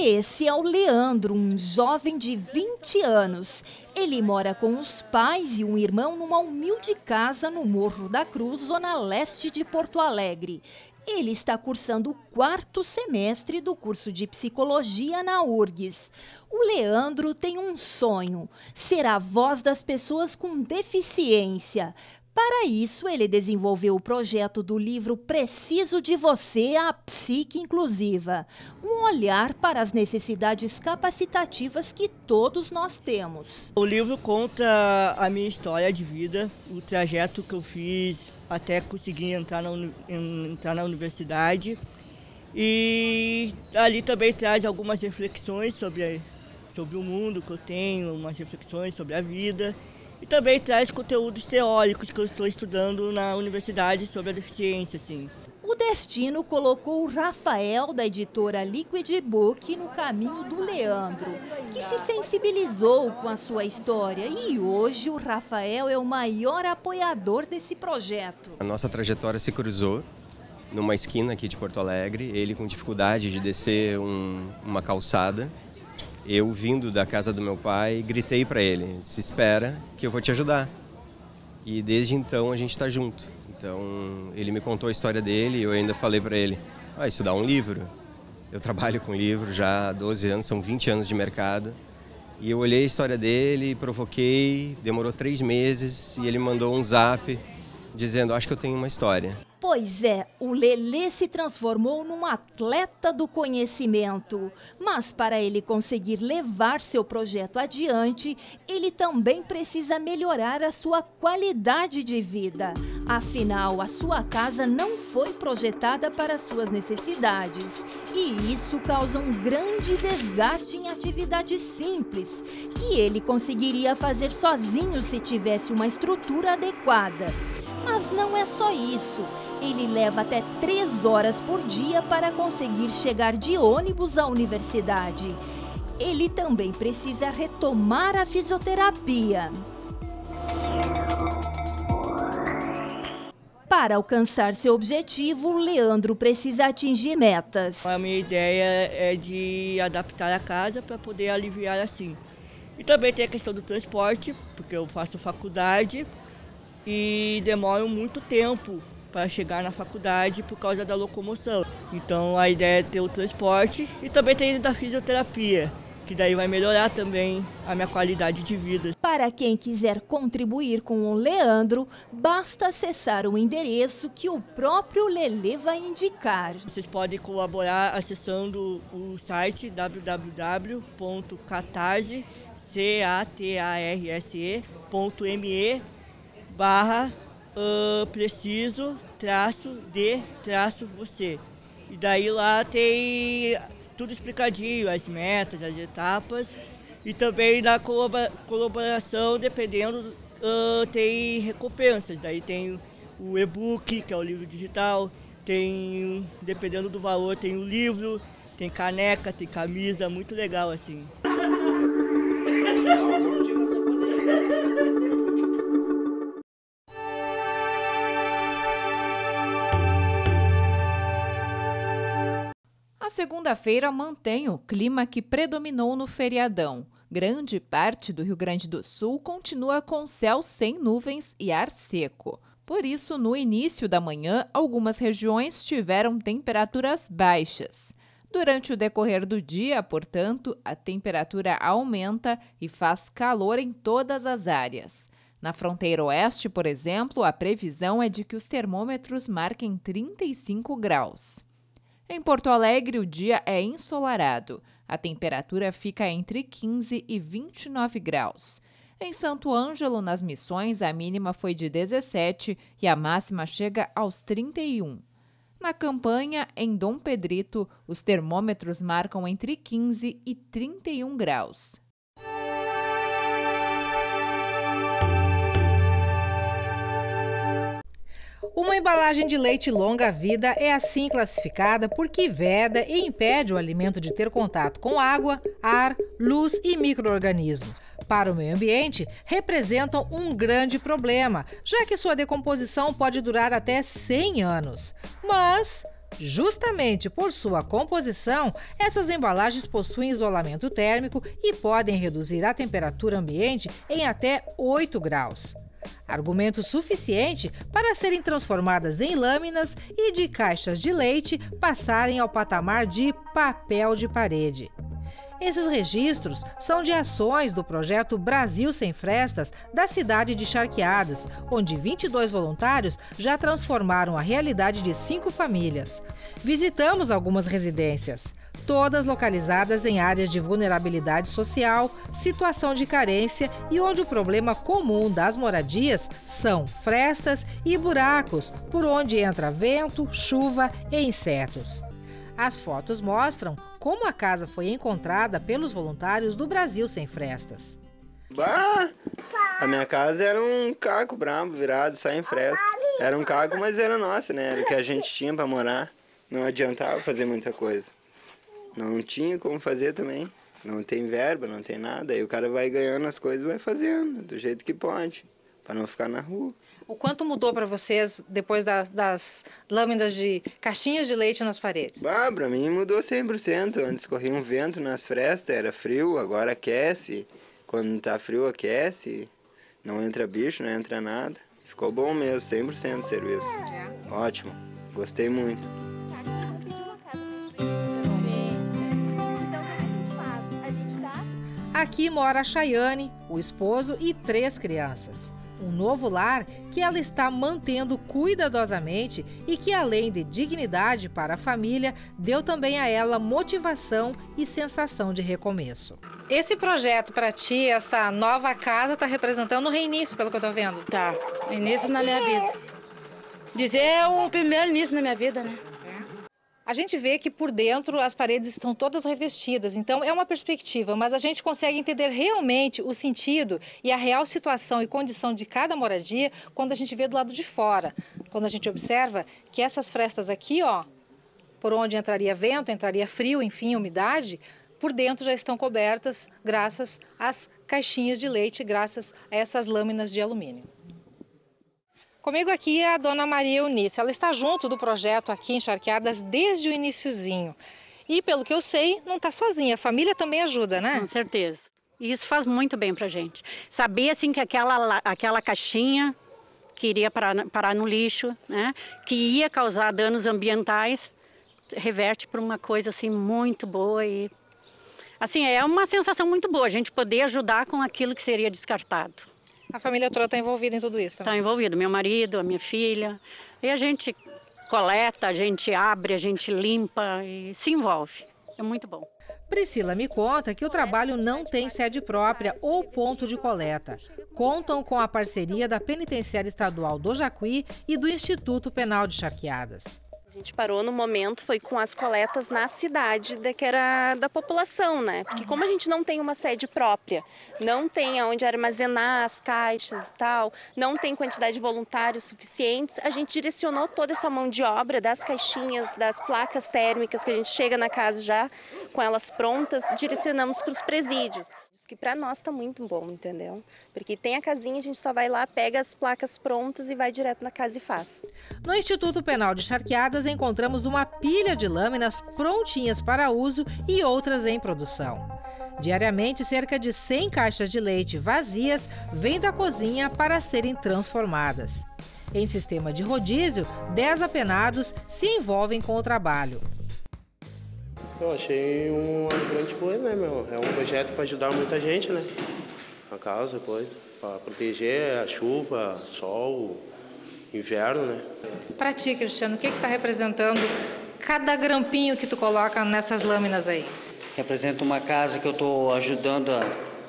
Esse é o Leandro, um jovem de 20 anos. Ele mora com os pais e um irmão numa humilde casa no Morro da Cruz, zona leste de Porto Alegre. Ele está cursando o 4º semestre do curso de Psicologia na URGS. O Leandro tem um sonho: ser a voz das pessoas com deficiência. Para isso, ele desenvolveu o projeto do livro Preciso de Você, a Psique Inclusiva. Um olhar para as necessidades capacitativas que todos nós temos. O livro conta a minha história de vida, o trajeto que eu fiz até conseguir entrar na universidade. E ali também traz algumas reflexões sobre o mundo que eu tenho, umas reflexões sobre a vida. E também traz conteúdos teóricos que eu estou estudando na universidade sobre a deficiência, assim. O destino colocou o Rafael, da editora Liquid Book, no caminho do Leandro, que se sensibilizou com a sua história. E hoje o Rafael é o maior apoiador desse projeto. A nossa trajetória se cruzou numa esquina aqui de Porto Alegre, ele com dificuldade de descer uma calçada. Eu, vindo da casa do meu pai, gritei para ele: se espera que eu vou te ajudar. E desde então a gente está junto. Então ele me contou a história dele e eu ainda falei para ele: estudar um livro. Eu trabalho com livro já há 12 anos, são 20 anos de mercado. E eu olhei a história dele, provoquei, demorou 3 meses e ele me mandou um zap dizendo: acho que eu tenho uma história. Pois é, o Lelê se transformou num atleta do conhecimento. Mas para ele conseguir levar seu projeto adiante, ele também precisa melhorar a sua qualidade de vida. Afinal, a sua casa não foi projetada para suas necessidades. E isso causa um grande desgaste em atividades simples, que ele conseguiria fazer sozinho se tivesse uma estrutura adequada. Mas não é só isso. Ele leva até 3 horas por dia para conseguir chegar de ônibus à universidade. Ele também precisa retomar a fisioterapia. Para alcançar seu objetivo, Leandro precisa atingir metas. A minha ideia é de adaptar a casa para poder aliviar assim. E também tem a questão do transporte, porque eu faço faculdade e demoro muito tempo para chegar na faculdade por causa da locomoção. Então a ideia é ter o transporte e também ter da fisioterapia, que daí vai melhorar também a minha qualidade de vida. Para quem quiser contribuir com o Leandro, basta acessar o endereço que o próprio Lelê vai indicar. Vocês podem colaborar acessando o site www.catarse.me/preciso-de-você. E daí lá tem tudo explicadinho, as metas, as etapas. E também na colaboração, dependendo, tem recompensas. Daí tem o e-book, que é o livro digital, tem, dependendo do valor, tem o livro, tem caneca, tem camisa, muito legal assim. A segunda-feira mantém o clima que predominou no feriadão. Grande parte do Rio Grande do Sul continua com céu sem nuvens e ar seco. Por isso, no início da manhã, algumas regiões tiveram temperaturas baixas. Durante o decorrer do dia, portanto, a temperatura aumenta e faz calor em todas as áreas. Na fronteira oeste, por exemplo, a previsão é de que os termômetros marquem 35 graus. Em Porto Alegre, o dia é ensolarado. A temperatura fica entre 15 e 29 graus. Em Santo Ângelo, nas Missões, a mínima foi de 17 e a máxima chega aos 31. Na Campanha, em Dom Pedrito, os termômetros marcam entre 15 e 31 graus. Uma embalagem de leite longa-vida é assim classificada porque veda e impede o alimento de ter contato com água, ar, luz e micro-organismos. Para o meio ambiente, representam um grande problema, já que sua decomposição pode durar até 100 anos. Mas Justamente por sua composição, essas embalagens possuem isolamento térmico e podem reduzir a temperatura ambiente em até 8 graus. Argumento suficiente para serem transformadas em lâminas e de caixas de leite passarem ao patamar de papel de parede. Esses registros são de ações do projeto Brasil Sem Frestas da cidade de Charqueadas, onde 22 voluntários já transformaram a realidade de 5 famílias. Visitamos algumas residências, todas localizadas em áreas de vulnerabilidade social, situação de carência e onde o problema comum das moradias são frestas e buracos por onde entra vento, chuva e insetos. As fotos mostram como a casa foi encontrada pelos voluntários do Brasil Sem Frestas. Bah, a minha casa era um caco brabo, virado só em fresta. Era um caco, mas era nossa, né? Era o que a gente tinha para morar. Não adiantava fazer muita coisa. Não tinha como fazer também. Não tem verba, não tem nada. Aí o cara vai ganhando as coisas e vai fazendo, do jeito que pode, para não ficar na rua. O quanto mudou para vocês depois das lâminas de caixinhas de leite nas paredes? Para mim mudou 100%. Antes corria um vento nas frestas, era frio, agora aquece. Quando tá frio, aquece. Não entra bicho, não entra nada. Ficou bom mesmo, 100% o serviço. Ótimo, gostei muito. Aqui mora a Chayane, o esposo e 3 crianças. Um novo lar que ela está mantendo cuidadosamente e que, além de dignidade para a família, deu também a ela motivação e sensação de recomeço. Esse projeto para ti, essa nova casa, está representando um reinício, pelo que eu estou vendo. Tá, início na minha vida. Dizer o primeiro início na minha vida, né? A gente vê que por dentro as paredes estão todas revestidas, então é uma perspectiva, mas a gente consegue entender realmente o sentido e a real situação e condição de cada moradia quando a gente vê do lado de fora. Quando a gente observa que essas frestas aqui, ó, por onde entraria vento, entraria frio, enfim, umidade, por dentro já estão cobertas graças às caixinhas de leite, graças a essas lâminas de alumínio. Comigo aqui é a dona Maria Eunice. Ela está junto do projeto aqui em Charqueadas desde o iniciozinho. E, pelo que eu sei, não está sozinha. A família também ajuda, né? Com certeza. E isso faz muito bem pra gente. Saber, assim, que aquela caixinha que iria parar no lixo, né, que ia causar danos ambientais, reverte para uma coisa, assim, muito boa. E, assim, é uma sensação muito boa a gente poder ajudar com aquilo que seria descartado. A família toda está envolvida em tudo isso também? Está envolvido, meu marido, a minha filha. E a gente coleta, a gente abre, a gente limpa e se envolve. É muito bom. Priscila me conta que o trabalho não tem sede própria ou ponto de coleta. Contam com a parceria da Penitenciária Estadual do Jacuí e do Instituto Penal de Charqueadas. A gente parou no momento, foi com as coletas na cidade, que era da população, né? Porque como a gente não tem uma sede própria, não tem onde armazenar as caixas e tal, não tem quantidade de voluntários suficientes, a gente direcionou toda essa mão de obra das caixinhas, das placas térmicas, que a gente chega na casa já com elas prontas, direcionamos para os presídios. Que para nós está muito bom, entendeu? Porque tem a casinha, a gente só vai lá, pega as placas prontas e vai direto na casa e faz. No Instituto Penal de Charqueadas encontramos uma pilha de lâminas prontinhas para uso e outras em produção. Diariamente, cerca de 100 caixas de leite vazias vêm da cozinha para serem transformadas. Em sistema de rodízio, 10 apenados se envolvem com o trabalho. Eu achei uma grande coisa, né, meu? É um projeto para ajudar muita gente, né? A casa, coisa, para proteger a chuva, sol, inverno, né? Para ti, Cristiano, o que está representando cada grampinho que tu coloca nessas lâminas aí? Representa uma casa que eu estou ajudando a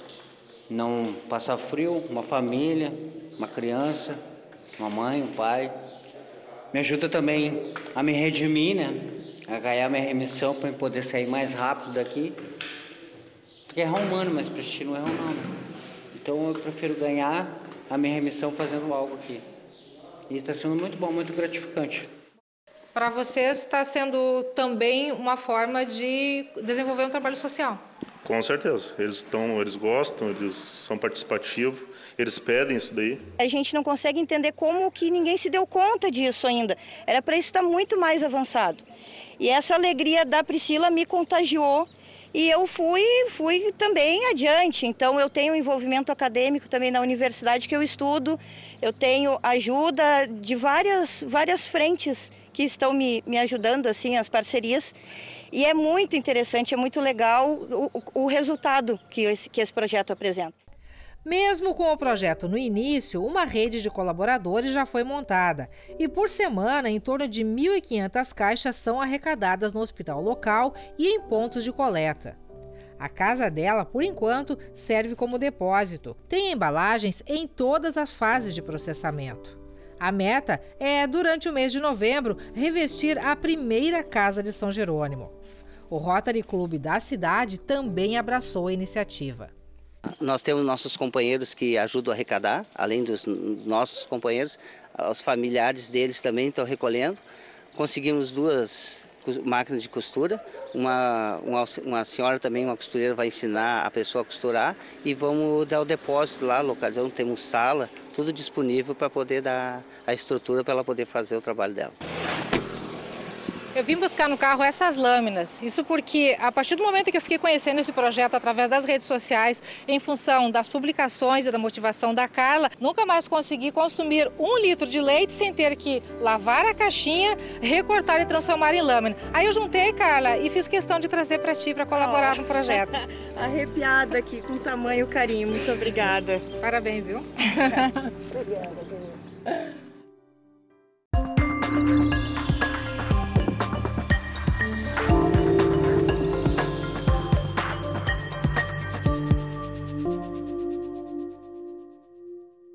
não passar frio, uma família, uma criança, uma mãe, um pai. Me ajuda também a me redimir, né? A ganhar minha remissão para eu poder sair mais rápido daqui. Porque é romano, mas Cristi não é romano. Então eu prefiro ganhar a minha remissão fazendo algo aqui. E está sendo muito bom, muito gratificante. Para vocês está sendo também uma forma de desenvolver um trabalho social? Com certeza. Eles gostam, eles são participativos, eles pedem isso daí. A gente não consegue entender como que ninguém se deu conta disso ainda. Era para isso estar muito mais avançado. E essa alegria da Priscila me contagiou e eu fui também adiante. Então eu tenho envolvimento acadêmico também na universidade que eu estudo, eu tenho ajuda de várias frentes que estão me ajudando, assim, as parcerias. E é muito interessante, é muito legal o resultado que esse projeto apresenta. Mesmo com o projeto no início, uma rede de colaboradores já foi montada. E por semana, em torno de 1.500 caixas são arrecadadas no hospital local e em pontos de coleta. A casa dela, por enquanto, serve como depósito. Tem embalagens em todas as fases de processamento. A meta é, durante o mês de novembro, revestir a primeira casa de São Jerônimo. O Rotary Club da cidade também abraçou a iniciativa. Nós temos nossos companheiros que ajudam a arrecadar, além dos nossos companheiros, os familiares deles também estão recolhendo. Conseguimos 2 máquinas de costura, uma senhora também, uma costureira, vai ensinar a pessoa a costurar e vamos dar o depósito lá, localizando, temos sala, tudo disponível para poder dar a estrutura para ela poder fazer o trabalho dela. Eu vim buscar no carro essas lâminas, isso porque a partir do momento que eu fiquei conhecendo esse projeto através das redes sociais, em função das publicações e da motivação da Carla, nunca mais consegui consumir 1 litro de leite sem ter que lavar a caixinha, recortar e transformar em lâmina. Aí eu juntei, Carla, e fiz questão de trazer para ti para colaborar no projeto. Arrepiada aqui com tamanho carinho, muito obrigada. Parabéns, viu? Obrigada.